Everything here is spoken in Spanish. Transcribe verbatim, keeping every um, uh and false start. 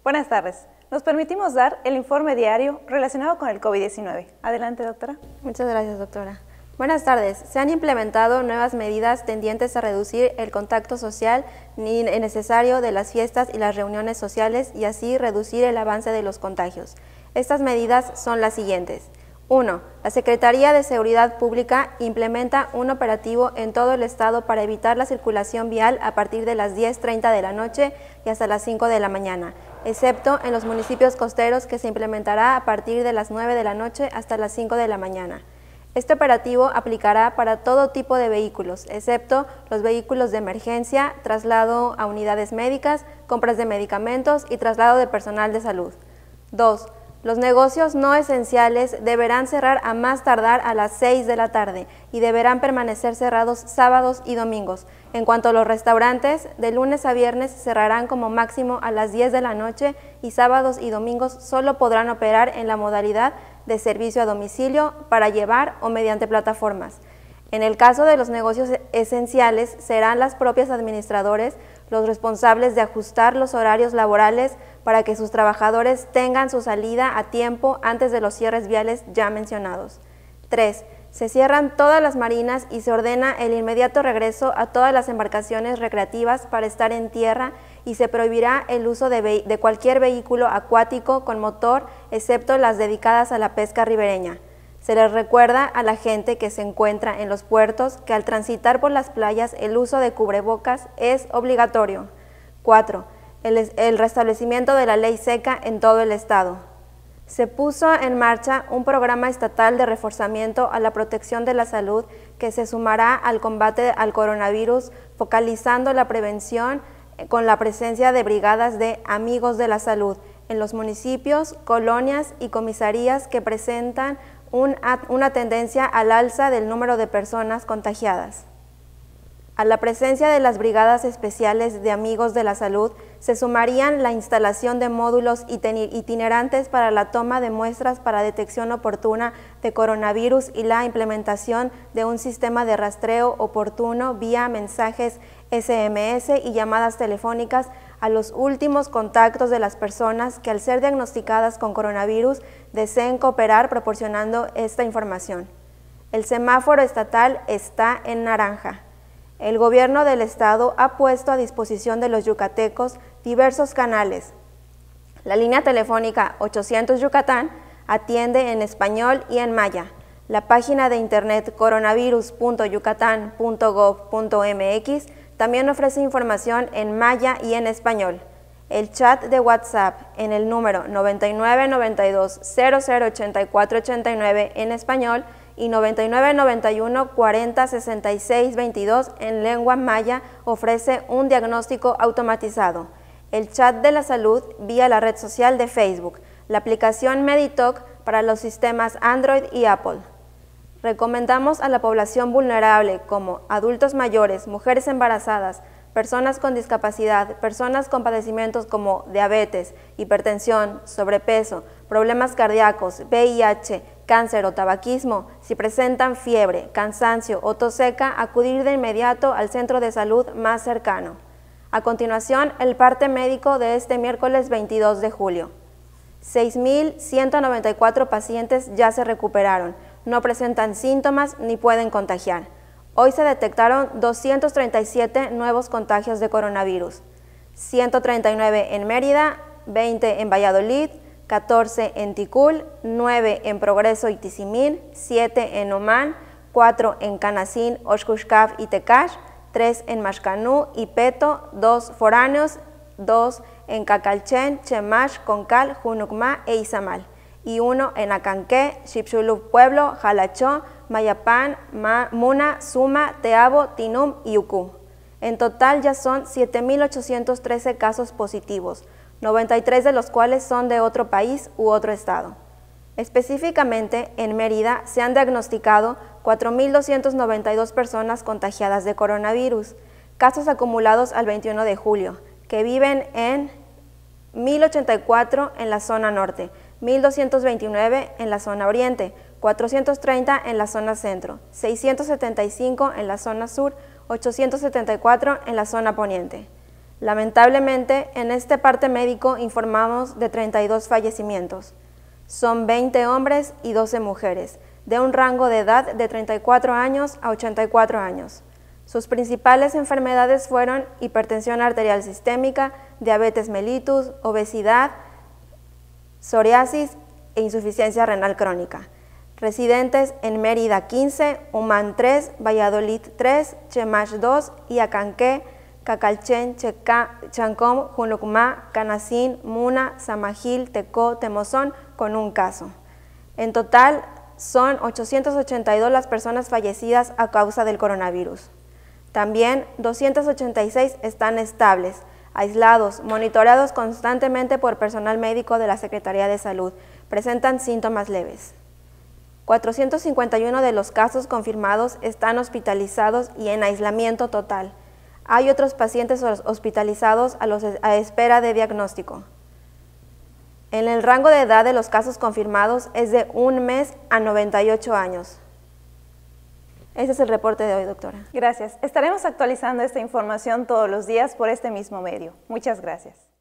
Buenas tardes. Nos permitimos dar el informe diario relacionado con el COVID diecinueve. Adelante, doctora. Muchas gracias, doctora. Buenas tardes. Se han implementado nuevas medidas tendientes a reducir el contacto social innecesario de las fiestas y las reuniones sociales y así reducir el avance de los contagios. Estas medidas son las siguientes. uno. La Secretaría de Seguridad Pública implementa un operativo en todo el estado para evitar la circulación vial a partir de las diez treinta de la noche y hasta las cinco de la mañana, excepto en los municipios costeros, que se implementará a partir de las nueve de la noche hasta las cinco de la mañana. Este operativo aplicará para todo tipo de vehículos, excepto los vehículos de emergencia, traslado a unidades médicas, compras de medicamentos y traslado de personal de salud. dos. Los negocios no esenciales deberán cerrar a más tardar a las seis de la tarde y deberán permanecer cerrados sábados y domingos. En cuanto a los restaurantes, de lunes a viernes cerrarán como máximo a las diez de la noche y sábados y domingos solo podrán operar en la modalidad de servicio a domicilio, para llevar o mediante plataformas. En el caso de los negocios esenciales, serán las propias administradores los responsables de ajustar los horarios laborales para que sus trabajadores tengan su salida a tiempo antes de los cierres viales ya mencionados. tres. Se cierran todas las marinas y se ordena el inmediato regreso a todas las embarcaciones recreativas para estar en tierra y se prohibirá el uso de, de cualquier vehículo acuático con motor, excepto las dedicadas a la pesca ribereña. Se les recuerda a la gente que se encuentra en los puertos que al transitar por las playas el uso de cubrebocas es obligatorio. cuatro. El, el restablecimiento de la ley seca en todo el estado. Se puso en marcha un programa estatal de reforzamiento a la protección de la salud que se sumará al combate al coronavirus, focalizando la prevención con la presencia de brigadas de Amigos de la Salud en los municipios, colonias y comisarías que presentan un, una tendencia al alza del número de personas contagiadas. A la presencia de las brigadas especiales de Amigos de la Salud se sumarían la instalación de módulos itinerantes para la toma de muestras para detección oportuna de coronavirus y la implementación de un sistema de rastreo oportuno vía mensajes ese eme ese y llamadas telefónicas a los últimos contactos de las personas que al ser diagnosticadas con coronavirus deseen cooperar proporcionando esta información. El semáforo estatal está en naranja. El gobierno del estado ha puesto a disposición de los yucatecos diversos canales. La línea telefónica ochocientos Yucatán atiende en español y en maya. La página de internet coronavirus punto yucatán punto gov punto mx también ofrece información en maya y en español. El chat de WhatsApp en el número noventa y nueve noventa y dos cero cero ochenta y cuatro ochenta y nueve en español y noventa y nueve noventa y uno cuarenta sesenta y seis veintidós en lengua maya ofrece un diagnóstico automatizado. El chat de la salud vía la red social de Facebook, la aplicación Meditalk para los sistemas Android y Apple. Recomendamos a la población vulnerable como adultos mayores, mujeres embarazadas, personas con discapacidad, personas con padecimientos como diabetes, hipertensión, sobrepeso, problemas cardíacos, ve i hache, cáncer o tabaquismo, si presentan fiebre, cansancio o tos seca, acudir de inmediato al centro de salud más cercano. A continuación, el parte médico de este miércoles veintidós de julio. seis mil ciento noventa y cuatro pacientes ya se recuperaron, no presentan síntomas ni pueden contagiar. Hoy se detectaron doscientos treinta y siete nuevos contagios de coronavirus, ciento treinta y nueve en Mérida, veinte en Valladolid, catorce en Ticul, nueve en Progreso y Tizimín, siete en Omán, cuatro en Canacín, Oshkushkaf y Tecash, tres en Mashcanú y Peto, dos foráneos, dos en Cacalchen, Chemash, Concal, Junucmá e Izamal, y uno en Acanqué, Xipxulub Pueblo, Jalachó, Mayapán, Ma, Muna, Suma, Teabo, Tinum y Ucú. En total ya son siete mil ochocientos trece casos positivos, noventa y tres de los cuales son de otro país u otro estado. Específicamente, en Mérida se han diagnosticado cuatro mil doscientas noventa y dos personas contagiadas de coronavirus, casos acumulados al veintiuno de julio, que viven en mil ochenta y cuatro en la zona norte, mil doscientos veintinueve en la zona oriente, cuatrocientos treinta en la zona centro, seiscientos setenta y cinco en la zona sur, ochocientos setenta y cuatro en la zona poniente. Lamentablemente, en este parte médico informamos de treinta y dos fallecimientos. Son veinte hombres y doce mujeres, de un rango de edad de treinta y cuatro años a ochenta y cuatro años. Sus principales enfermedades fueron hipertensión arterial sistémica, diabetes mellitus, obesidad, psoriasis e insuficiencia renal crónica. Residentes en Mérida quince, Humán tres, Valladolid tres, Chemash dos y Acanqué, Cacalchen, Checa, Chancom, Junucmá, Canacín, Muna, Samajil, Tecó, Temozón, con un caso. En total, son ochocientas ochenta y dos las personas fallecidas a causa del coronavirus. También doscientos ochenta y seis están estables, aislados, monitoreados constantemente por personal médico de la Secretaría de Salud. Presentan síntomas leves. cuatrocientos cincuenta y uno de los casos confirmados están hospitalizados y en aislamiento total. Hay otros pacientes hospitalizados a, los, a espera de diagnóstico. En el rango de edad de los casos confirmados es de un mes a noventa y ocho años. Ese es el reporte de hoy, doctora. Gracias. Estaremos actualizando esta información todos los días por este mismo medio. Muchas gracias.